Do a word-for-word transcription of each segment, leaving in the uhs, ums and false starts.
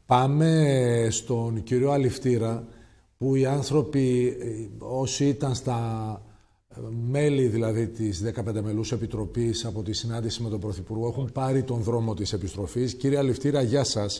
Πάμε στον κύριο Αληφτήρα, που οι άνθρωποι, όσοι ήταν στα μέλη δηλαδή της δεκαπέντε μελούς επιτροπής από τη συνάντηση με τον Πρωθυπουργό, έχουν πάρει τον δρόμο της επιστροφής. Κύριε Αληφτήρα, γεια σας.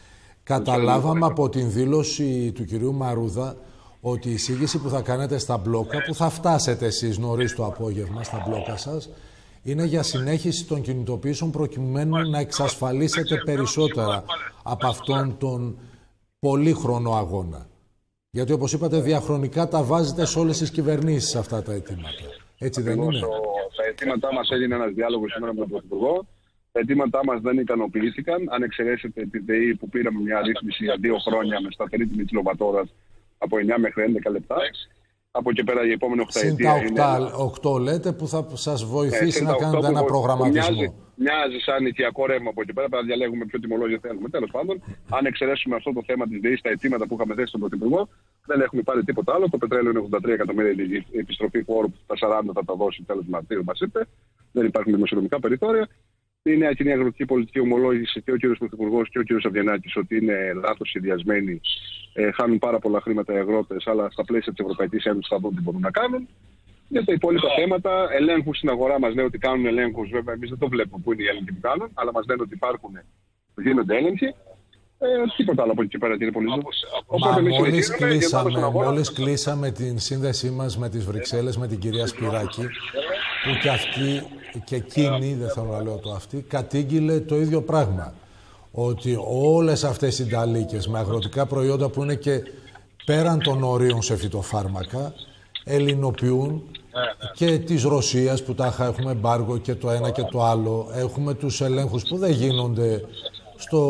Καταλάβαμε από την δήλωση του κυρίου Μαρούδα ότι η εισήγηση που θα κάνετε στα μπλόκα, που θα φτάσετε εσείς νωρίς το απόγευμα στα μπλόκα σας, είναι για συνέχιση των κινητοποιήσεων προκειμένου να εξασφαλίσετε περισσότερα από αυτόν τον πολύχρονο αγώνα. Γιατί, όπως είπατε, διαχρονικά τα βάζετε σε όλες τις κυβερνήσεις αυτά τα αιτήματα. Έτσι δεν είναι? Τα αιτήματά μας έγινε ένας διάλογος σήμερα με τον Πρωθυπουργό. Τα αιτήματά μας δεν ικανοποιήθηκαν. Αν εξαιρέσετε την ΔΕΗ που πήραμε μια ρύθμιση για δύο χρόνια με σταθερή τιμή κιλοβατόρας από εννιά μέχρι έντεκα λεπτά. Από εκεί πέρα η επόμενη οκταετία είναι... Συν οκτώ λέτε που θα σας βοηθήσει ε, να κάνετε ένα προγραμματισμό. Μοιάζει, μοιάζει σαν οικιακό ρεύμα από εκεί πέρα, πρέπει να διαλέγουμε ποιο τιμολόγιο θέλουμε. Τέλος πάντων, αν εξαιρέσουμε αυτό το θέμα της ΔΕΗ στα αιτήματα που είχαμε θέσει στον Πρωθυπουργό, δεν έχουμε πάρει τίποτα άλλο. Το πετρέλαιο είναι ογδόντα τρία εκατομμύρια, η επιστροφή φόρου που τα σαράντα θα τα δώσει τέλος Μαρτίου, μας είπε. Δεν υπάρχουν δημοσιονομικά περιθώρια. Η νέα κοινή αγροτική πολιτική ομολόγησε και ο κ. Πρωθυπουργός και ο κ. Αβγενάκης ότι είναι λάθος σχεδιασμένοι. Ε, χάνουν πάρα πολλά χρήματα οι αγρότες, αλλά στα πλαίσια της Ευρωπαϊκής Ένωσης θα δουν τι μπορούν να κάνουν. Για τα υπόλοιπα θέματα, ελέγχους στην αγορά μας λέει ότι κάνουν ελέγχους. Βέβαια, εμείς δεν το βλέπουμε που είναι οι έλεγχοι που κάνουν, αλλά μας λένε ότι υπάρχουν, γίνονται έλεγχοι. Ε, τίποτα άλλο από εκεί πέρα, κύριε Πολύζο. Μα μόλις κλείσαμε, μόλις κλείσαμε την σύνδεσή μας με τις Βρυξέλλες, με την κυρία Σπυράκη, που και αυτή και εκείνη, δεν θέλω να λέω το αυτή, κατήγγειλε το ίδιο πράγμα. Ότι όλες αυτές οι ταλίκες με αγροτικά προϊόντα που είναι και πέραν των ορίων σε φυτοφάρμακα, ελληνοποιούν και της Ρωσίας που τάχα έχουμε εμπάργο και το ένα και το άλλο. Έχουμε τους ελέγχους που δεν γίνονται στο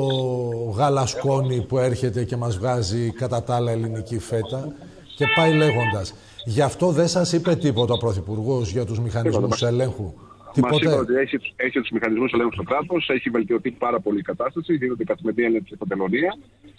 γαλασκόνι που έρχεται και μας βγάζει κατά τα άλλα ελληνική φέτα και πάει λέγοντας. Γι' αυτό δεν σας είπε τίποτα ο Πρωθυπουργός για τους μηχανισμούς ελέγχου? Μας είπε ότι έχει, έχει τους μηχανισμούς ελέγχου στο κράτος, έχει βελτιωθεί πάρα πολύ η κατάσταση, γίνονται καθημερινή έλεγχοι στην Παντελονία.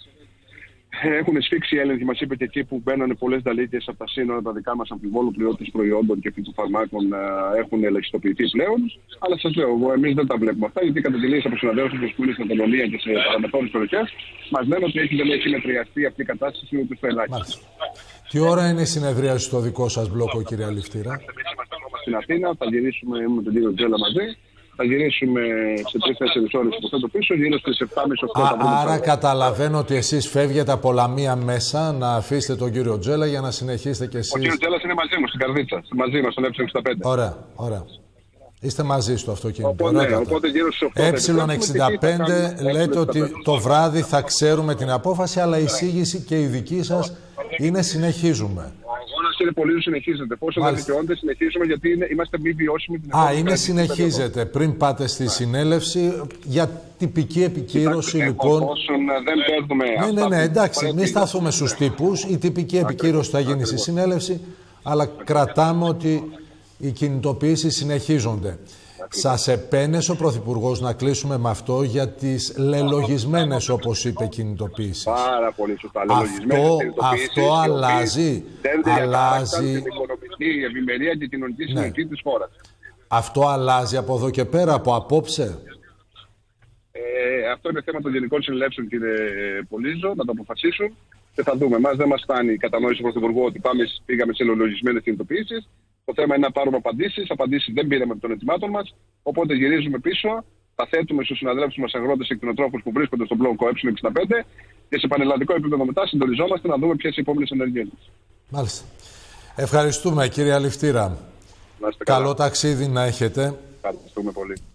Έχουν σφίξει οι έλεγχοι, μας είπε, και εκεί που μπαίνανε πολλές ταλίκες από τα σύνορα, τα δικά μας αμφιβόλου πλειότητες προϊόντων και φυτοφαρμάκων έχουν ελεγχιστοποιηθεί πλέον. Αλλά σας λέω, εμείς δεν τα βλέπουμε αυτά, γιατί κατά τη λύση από συναδέλφους που είναι στην Παντελονία και σε παραμεθόρες περιοχές, μας λένε ότι έχει, δεν έχει μετριαστεί αυτή η κατάσταση ούτε στο ελάχιστο. Τι ώρα είναι η συνεδρίαση στο δικό σας μπλόκο, κύριε Αληφτήρα? Στην Αθήνα, θα γυρίσουμε με τον κύριο Τζέλα μαζί. Θα γυρίσουμε σε τρεις τέσσερις ώρες από το πίσω, γύρω στις επτά και μισή οκτώ. Άρα καταλαβαίνω ότι εσείς φεύγετε από Λαμία μέσα να αφήσετε τον κύριο Τζέλα για να συνεχίσετε κι εσείς. Ο κύριος Τζέλας είναι μαζί μου στην Καρδίτσα, μαζί μας στον ε εξήντα πέντε. Ωραία, ωραία. Είστε μαζί στο αυτοκίνητο. Οπότε, ναι, οπότε γύρω στις οκτώ. ε εξήντα πέντε λέτε ότι το βράδυ θα ξέρουμε την απόφαση, αλλά η εισήγηση και η δική σας είναι συνεχίζουμε. Κύριε Πολύζου, συνεχίζεται. Πόσο δεν δικαιώνεται, συνεχίζουμε, γιατί είναι, είμαστε μη βιώσιμοι. Την Α, είναι συνεχίζεται. Πριν πάτε στη συνέλευση, για τυπική επικύρωση, Κοιτάξτε, λοιπόν. Εφόσον δεν παίρνουμε. Ναι, ναι, ναι, εντάξει, μην σταθούμε στους τύπους. Η τυπική επικύρωση θα γίνει στη συνέλευση, αλλά κρατάμε ότι οι κινητοποιήσεις συνεχίζονται. Σας επένεσε ο Πρωθυπουργός να κλείσουμε με αυτό για τις λελογισμένες, όπως είπε, κινητοποιήσεις. Πάρα πολύ σωστά. Αυτό, αυτό αλλάζει. Δεν αλλάζει την οικονομική ευημερία και την κοινωνική συνοχή, ναι, της χώρας. Αυτό αλλάζει από εδώ και πέρα, από απόψε. Ε, αυτό είναι θέμα των γενικών συνελεύσεων, κύριε Πολύζο, να το αποφασίσουν και θα δούμε. Εμάς δεν μας φτάνει η κατανόηση του Πρωθυπουργού ότι πάμε, πήγαμε σε λελογισμένες κινητοποιήσεις. Το θέμα είναι να πάρουμε απαντήσεις. Απαντήσεις δεν πήραμε από των ετοιμάτων μας. Οπότε γυρίζουμε πίσω, θα θέτουμε στους συναδέλφους μας αγρότες και κτηνοτρόφους που βρίσκονται στον μπλόκο ε εξήντα πέντε και σε πανελλαδικό επίπεδο μετά συντονιζόμαστε να δούμε ποιες οι επόμενες ενεργείες μας. Μάλιστα. Ευχαριστούμε, κύριε Αληφτήρα. Καλό ταξίδι να έχετε. Ευχαριστούμε πολύ.